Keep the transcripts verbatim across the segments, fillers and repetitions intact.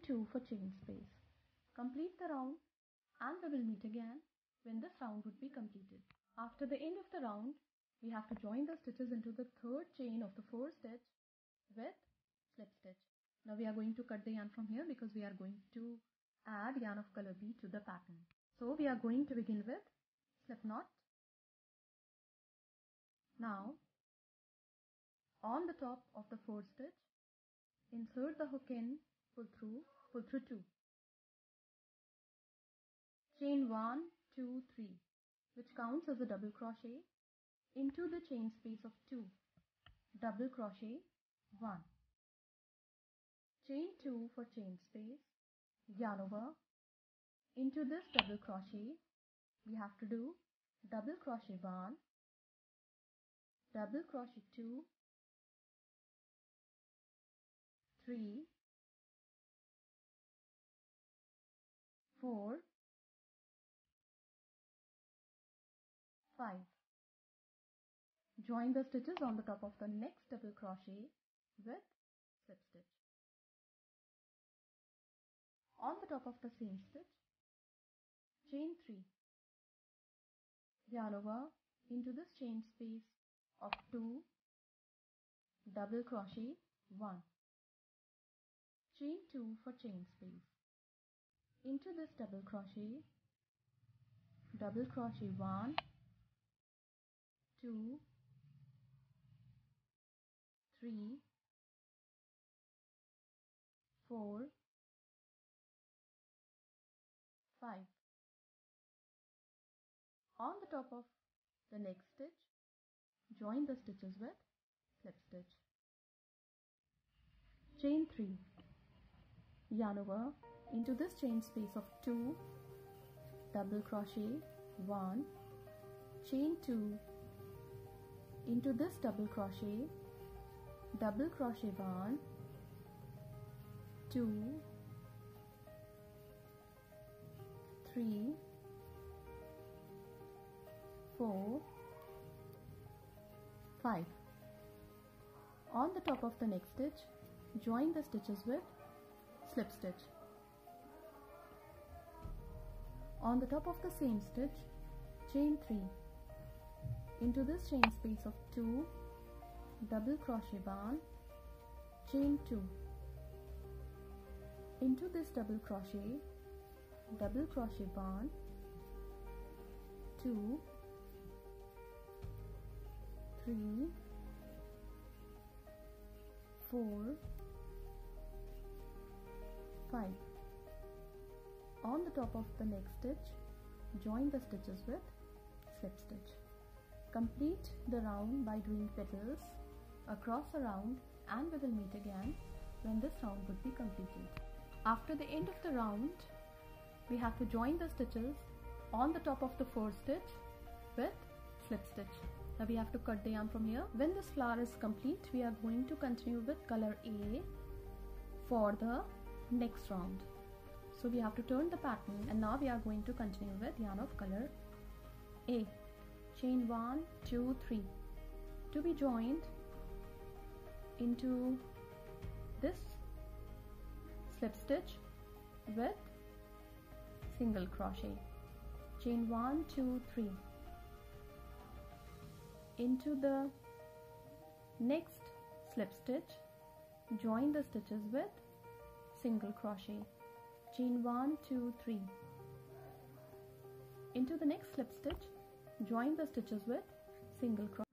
two for chain space. Complete the round and we will meet again when this round would be completed. After the end of the round, we have to join the stitches into the third chain of the four stitch with slip stitch. Now we are going to cut the yarn from here because we are going to add yarn of color B to the pattern. So we are going to begin with slip knot. Now on the top of the fourth stitch, insert the hook in, pull through, pull through two. Chain one, two, three, which counts as a double crochet into the chain space of two. Double crochet one. Chain two for chain space, yarn over. Into this double crochet, we have to do double crochet one, double crochet two, three, four, five. Join the stitches on the top of the next double crochet with slip stitch. On the top of the same stitch, chain three, yarn over into this chain space of two, double crochet one. Chain two for chain space. Into this double crochet, double crochet one, two, three, four, five. On the top of the next stitch, join the stitches with slip stitch. Chain three, yarn over into this chain space of two, double crochet one, chain two, into this double crochet, double crochet one, two, three, four, five. On the top of the next stitch, join the stitches with slip stitch. On the top of the same stitch, chain three. Into this chain space of two, double crochet one, chain two. Into this double crochet, double crochet one, two, three, four, five. On the top of the next stitch, join the stitches with slip stitch. Complete the round by doing petals across a round and we will meet again when this round would be completed. After the end of the round, we have to join the stitches on the top of the fourth stitch with slip stitch. Now we have to cut the yarn from here. When this flower is complete, we are going to continue with color A for the next round. So we have to turn the pattern and now we are going to continue with yarn of color A. Chain one, two, three to be joined into this slip stitch with single crochet. Chain one, two, three into the next slip stitch, join the stitches with single crochet. Chain one, two, three into the next slip stitch, join the stitches with single crochet.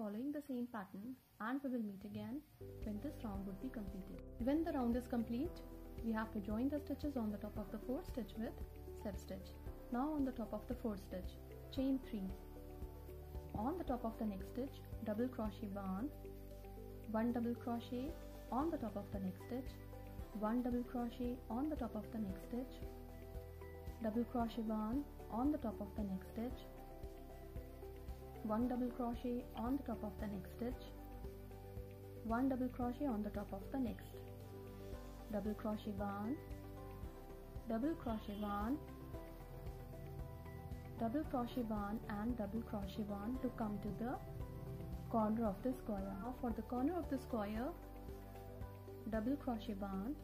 following the same pattern and we will meet again when this round would be completed. When the round is complete, we have to join the stitches on the top of the fourth stitch with slip stitch. Now on the top of the fourth stitch, chain three. On the top of the next stitch, double crochet barn, one double crochet on the top of the next stitch, one double crochet on the top of the next stitch, double crochet barn on the top of the next stitch, one double crochet on the top of the next stitch, one double crochet on the top of the next, double crochet barn, double crochet barn, double crochet barn and double crochet barn to come to the corner of the square. Now for the corner of the square, double crochet barn,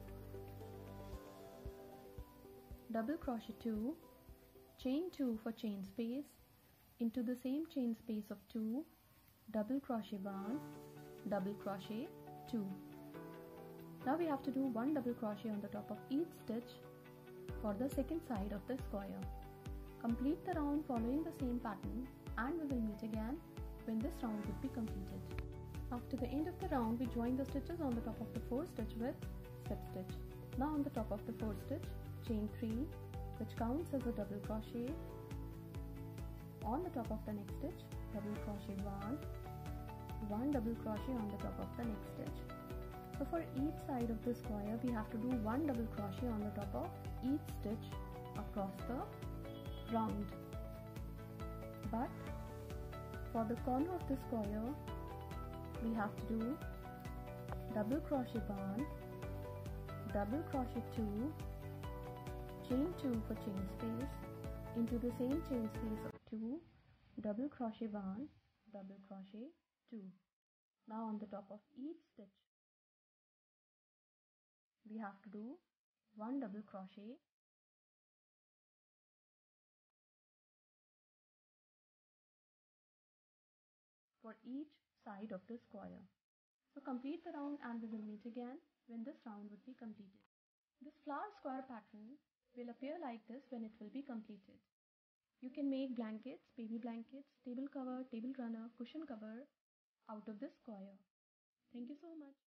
double crochet two, chain two for chain space, into the same chain space of two, double crochet barn, double crochet two. Now we have to do one double crochet on the top of each stitch for the second side of the square. Complete the round following the same pattern and we will meet again when this round would be completed. After the end of the round, we join the stitches on the top of the fourth stitch with slip stitch. Now on the top of the fourth stitch, chain three, which counts as a double crochet. On the top of the next stitch, double crochet one, one double crochet on the top of the next stitch. So for each side of the square, we have to do one double crochet on the top of each stitch across the round. But for the corner of the square, we have to do double crochet barn, double crochet two, chain two for chain space, into the same chain space of two, double crochet barn, double crochet two. Now on the top of each stitch, we have to do one double crochet, for each side of the square. So complete the round and we will meet again when this round would be completed. This flower square pattern will appear like this when it will be completed. You can make blankets, baby blankets, table cover, table runner, cushion cover out of this square. Thank you so much.